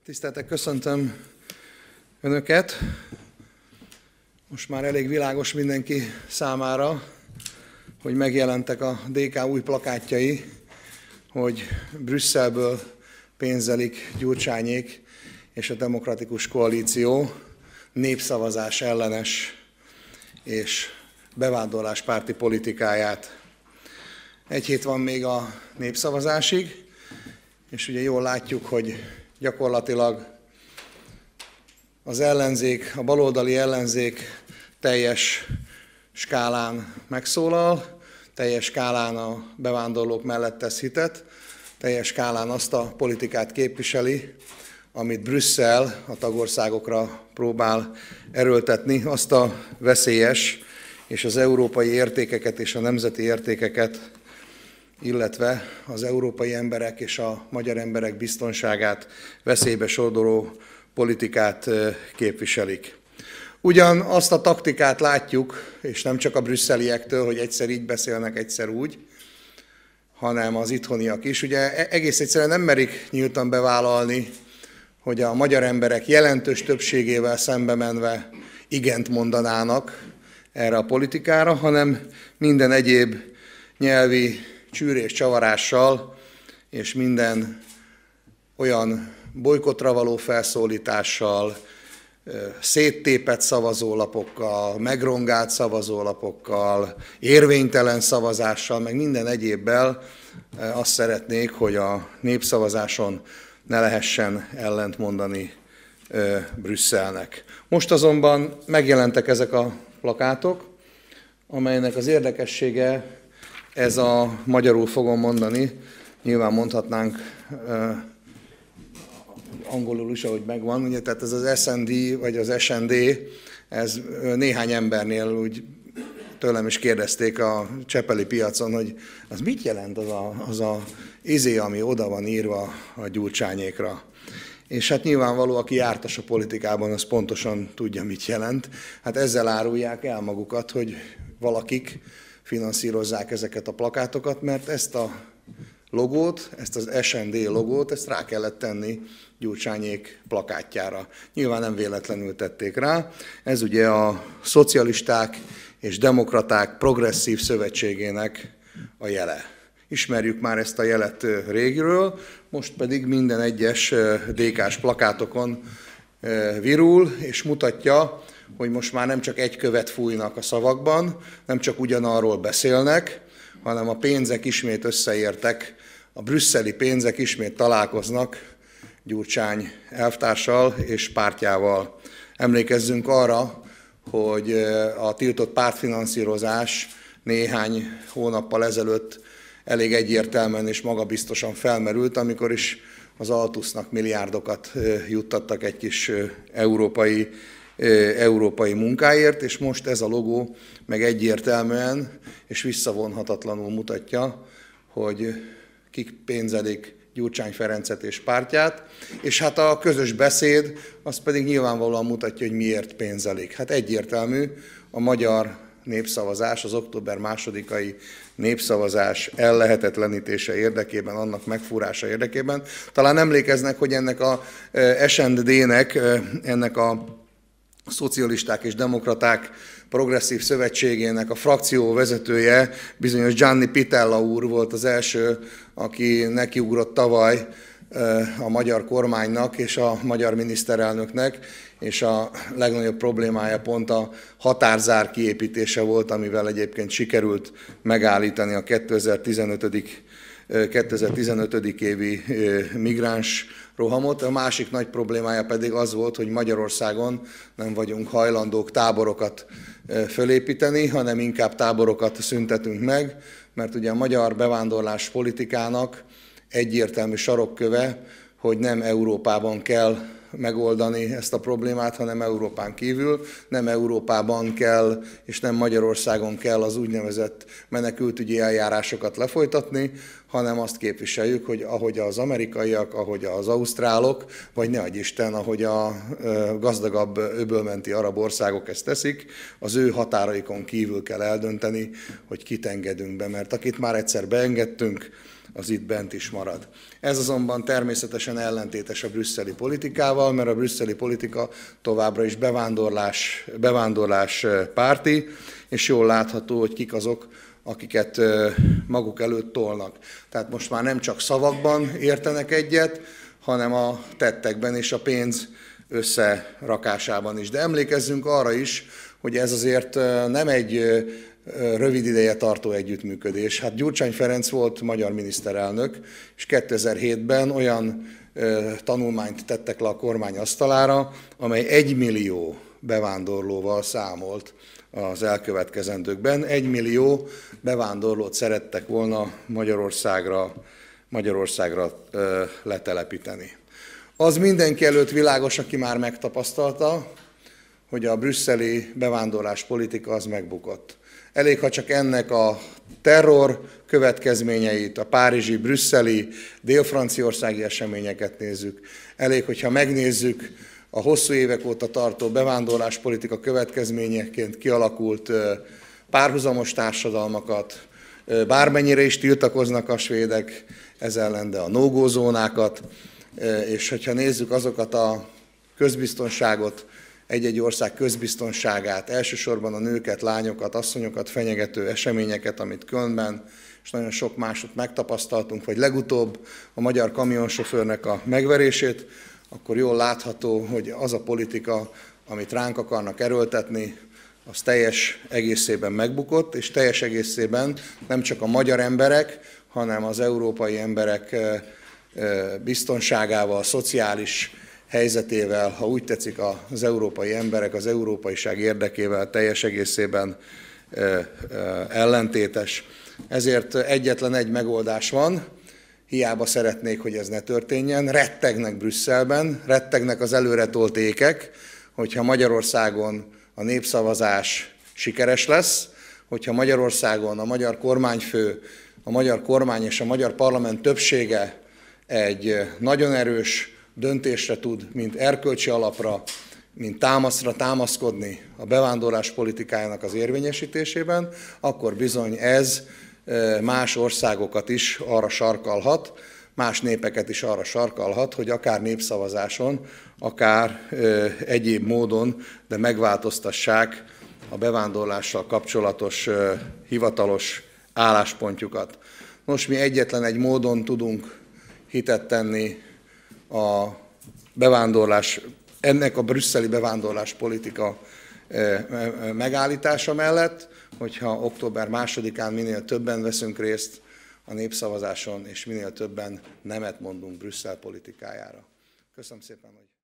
Tiszteltek, köszöntöm Önöket. Most már elég világos mindenki számára, hogy megjelentek a DK új plakátjai, hogy Brüsszelből pénzelik Gyurcsányék és a Demokratikus Koalíció népszavazás ellenes és bevándorláspárti politikáját. Egy hét van még a népszavazásig, és ugye jól látjuk, hogy gyakorlatilag az ellenzék, a baloldali ellenzék teljes skálán megszólal, teljes skálán a bevándorlók mellett tesz hitet, teljes skálán azt a politikát képviseli, amit Brüsszel a tagországokra próbál erőltetni, azt a veszélyes és az európai értékeket és a nemzeti értékeket, illetve az európai emberek és a magyar emberek biztonságát veszélybe sodoró politikát képviselik. Ugyan azt a taktikát látjuk, és nem csak a brüsszeliektől, hogy egyszer így beszélnek, egyszer úgy, hanem az itthoniak is. Ugye egész egyszerűen nem merik nyíltan bevállalni, hogy a magyar emberek jelentős többségével szembe menve igent mondanának erre a politikára, hanem minden egyéb nyelvi csűrés csavarással és minden olyan bolykottra való felszólítással, széttépett szavazólapokkal, megrongált szavazólapokkal, érvénytelen szavazással, meg minden egyébbel azt szeretnék, hogy a népszavazáson ne lehessen ellentmondani Brüsszelnek. Most azonban megjelentek ezek a plakátok, amelynek az érdekessége, ez a magyarul fogom mondani, nyilván mondhatnánk angolul is, ahogy megvan, ugye, tehát ez az SND vagy az SND, ez néhány embernél úgy tőlem is kérdezték a csepeli piacon, hogy az mit jelent az a izé, ami oda van írva a Gyurcsányékra. És hát nyilvánvaló, aki jártas a politikában, az pontosan tudja, mit jelent. Hát ezzel árulják el magukat, hogy valakik finanszírozzák ezeket a plakátokat, mert ezt a logót, ezt az SND logót, ezt rá kellett tenni Gyurcsányék plakátjára. Nyilván nem véletlenül tették rá. Ez ugye a Szocialisták és Demokraták Progresszív Szövetségének a jele. Ismerjük már ezt a jelet régről, most pedig minden egyes DK-s plakátokon virul, és mutatja, hogy most már nem csak egy követ fújnak a szavakban, nem csak ugyanarról beszélnek, hanem a pénzek ismét összeértek, a brüsszeli pénzek ismét találkoznak Gyurcsány elvtársal és pártjával. Emlékezzünk arra, hogy a tiltott pártfinanszírozás néhány hónappal ezelőtt elég egyértelműen és magabiztosan felmerült, amikor is az Altusznak milliárdokat juttattak egy kis európai munkáért, és most ez a logó meg egyértelműen és visszavonhatatlanul mutatja, hogy kik pénzelik Gyurcsány Ferencet és pártját, és hát a közös beszéd az pedig nyilvánvalóan mutatja, hogy miért pénzelik. Hát egyértelmű, a magyar népszavazás, az október 2-ai népszavazás ellehetetlenítése érdekében, annak megfúrása érdekében. Talán emlékeznek, hogy ennek a SND-nek, ennek a Szocialisták és Demokraták Progresszív Szövetségének a frakció vezetője, bizonyos Gianni Pittella úr volt az első, aki nekiugrott tavaly a magyar kormánynak és a magyar miniszterelnöknek, és a legnagyobb problémája pont a határzár kiépítése volt, amivel egyébként sikerült megállítani a 2015. évi migráns rohamot. A másik nagy problémája pedig az volt, hogy Magyarországon nem vagyunk hajlandók táborokat fölépíteni, hanem inkább táborokat szüntetünk meg, mert ugye a magyar bevándorlás politikának egyértelmű sarokköve, hogy nem Európában kell megoldani ezt a problémát, hanem Európán kívül, nem Európában kell, és nem Magyarországon kell az úgynevezett menekültügyi eljárásokat lefolytatni, hanem azt képviseljük, hogy ahogy az amerikaiak, ahogy az ausztrálok, vagy ne adj Isten, ahogy a gazdagabb öbölmenti arab országok ezt teszik, az ő határaikon kívül kell eldönteni, hogy kit engedünk be, mert akit már egyszer beengedtünk, az itt bent is marad. Ez azonban természetesen ellentétes a brüsszeli politikával, mert a brüsszeli politika továbbra is bevándorlás párti, és jól látható, hogy kik azok, akiket maguk előtt tolnak. Tehát most már nem csak szavakban értenek egyet, hanem a tettekben és a pénz összerakásában is. De emlékezzünk arra is, hogy ez azért nem egy rövid ideje tartó együttműködés. Hát Gyurcsány Ferenc volt magyar miniszterelnök, és 2007-ben olyan tanulmányt tettek le a kormány asztalára, amely 1 millió bevándorlóval számolt az elkövetkezendőkben. 1 millió bevándorlót szerettek volna Magyarországra letelepíteni. Az mindenki előtt világos, aki már megtapasztalta, hogy a brüsszeli bevándorláspolitika az megbukott. Elég, ha csak ennek a terror következményeit, a párizsi, brüsszeli, dél-franciaországi eseményeket nézzük. Elég, hogyha megnézzük a hosszú évek óta tartó bevándorláspolitika következményeként kialakult párhuzamos társadalmakat, bármennyire is tiltakoznak a svédek ez ellen, de a no-go zónákat, és hogyha nézzük azokat a közbiztonságot, egy-egy ország közbiztonságát, elsősorban a nőket, lányokat, asszonyokat fenyegető eseményeket, amit Kölnben és nagyon sok másot megtapasztaltunk, vagy legutóbb a magyar kamionsofőrnek a megverését, akkor jól látható, hogy az a politika, amit ránk akarnak erőltetni, az teljes egészében megbukott, és teljes egészében nem csak a magyar emberek, hanem az európai emberek biztonságával, szociális helyzetével, ha úgy tetszik, az európai emberek, az európaiság érdekével teljes egészében ellentétes. Ezért egyetlen egy megoldás van, hiába szeretnék, hogy ez ne történjen, rettegnek Brüsszelben, rettegnek az előretolt ékek, hogyha Magyarországon a népszavazás sikeres lesz, hogyha Magyarországon a magyar kormányfő, a magyar kormány és a magyar parlament többsége egy nagyon erős döntésre tud, mint erkölcsi alapra, mint támaszra támaszkodni a bevándorlás politikájának az érvényesítésében, akkor bizony ez más országokat is arra sarkalhat, más népeket is arra sarkalhat, hogy akár népszavazáson, akár egyéb módon, de megváltoztassák a bevándorlással kapcsolatos hivatalos álláspontjukat. Most mi egyetlen egy módon tudunk hitet tenni a bevándorlás, ennek a brüsszeli bevándorláspolitika megállítása mellett, hogyha október 2-án minél többen veszünk részt a népszavazáson, és minél többen nemet mondunk Brüsszel politikájára. Köszönöm szépen, hogy